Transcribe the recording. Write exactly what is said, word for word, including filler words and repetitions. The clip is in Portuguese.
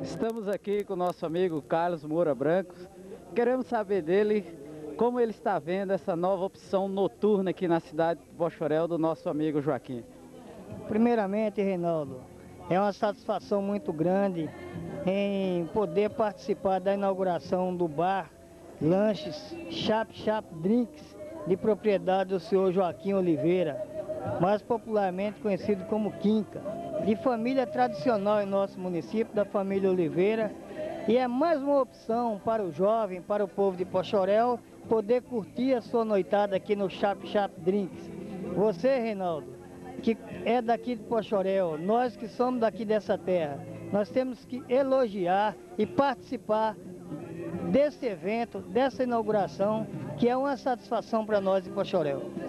Estamos aqui com o nosso amigo Carlos Moura Brancos. Queremos saber dele como ele está vendo essa nova opção noturna aqui na cidade de Poxoréu do nosso amigo Joaquim. Primeiramente, Reinaldo, é uma satisfação muito grande em poder participar da inauguração do bar Lanches Chap Chap Drinks, de propriedade do senhor Joaquim Oliveira, mais popularmente conhecido como Quinca, de família tradicional em nosso município, da família Oliveira, e é mais uma opção para o jovem, para o povo de Poxoréu, poder curtir a sua noitada aqui no Chap Chap Drinks. Você, Reinaldo, que é daqui de Poxoréu, nós que somos daqui dessa terra, nós temos que elogiar e participar desse evento, dessa inauguração, que é uma satisfação para nós de Poxoréu.